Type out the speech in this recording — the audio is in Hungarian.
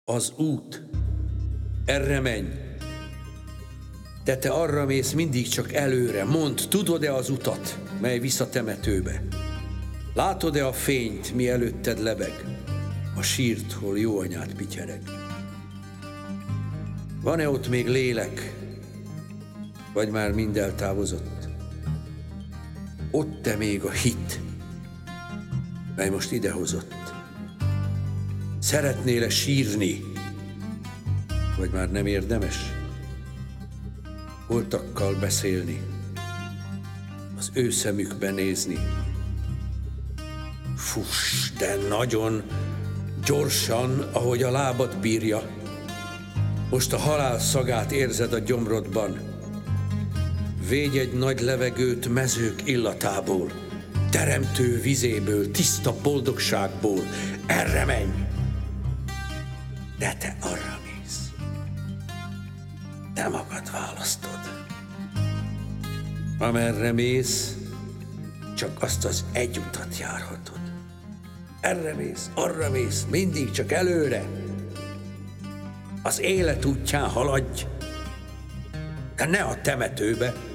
Az út. Erre menj. De te arra mész mindig csak előre. Mondd, tudod-e az utat, mely visz a temetőbe? Látod-e a fényt, mi előtted lebeg? A sírt, hol jó anyád pityereg? Van-e ott még lélek, vagy már mind eltávozott? Ott-e még a hit, mely most idehozott? Szeretnél-e sírni, vagy már nem érdemes? Holtakkal beszélni, az ő szemükbe nézni. Fuss, de nagyon gyorsan, ahogy a lábad bírja. Most a halál szagát érzed a gyomrodban. Védj egy nagy levegőt mezők illatából, teremtő vizéből, tiszta boldogságból. Erre menj! De te arra mész. Te magad választod. Amerre mész, csak azt az egy utat járhatod. Erre mész, arra mész, mindig csak előre. Az élet útján haladj, de ne a temetőbe.